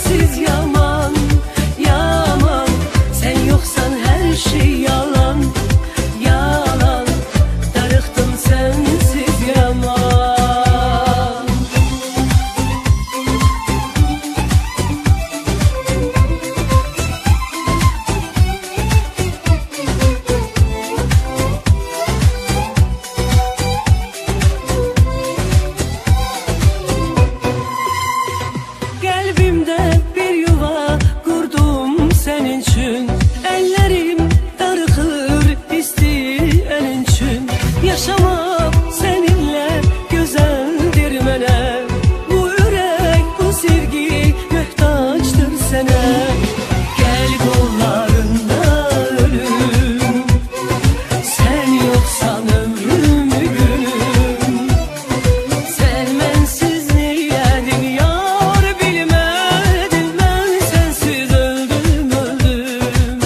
sensiz yaman, yaman. Sen yoksan her şey yalan, yalan. Darıxdım sensiz yaman. Kalbimde bir yuva kurdum senin için. Ellerim darıxır istəyənin için. Yaşamak seninle güzeldir mənə. Bu ürək, bu sevgi möhtaçdır sənə. Gel kollarında ölüm, sen yoksan ömrümü günüm. Sen mensiz neyledim yar bilmedim. Ben sensiz öldüm, öldüm.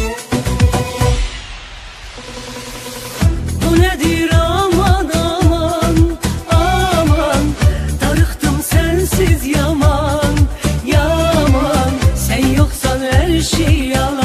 Bu nedir aman aman, aman. Darıxdım sensiz yaman, yaman. Sen yoksan her şey yalan.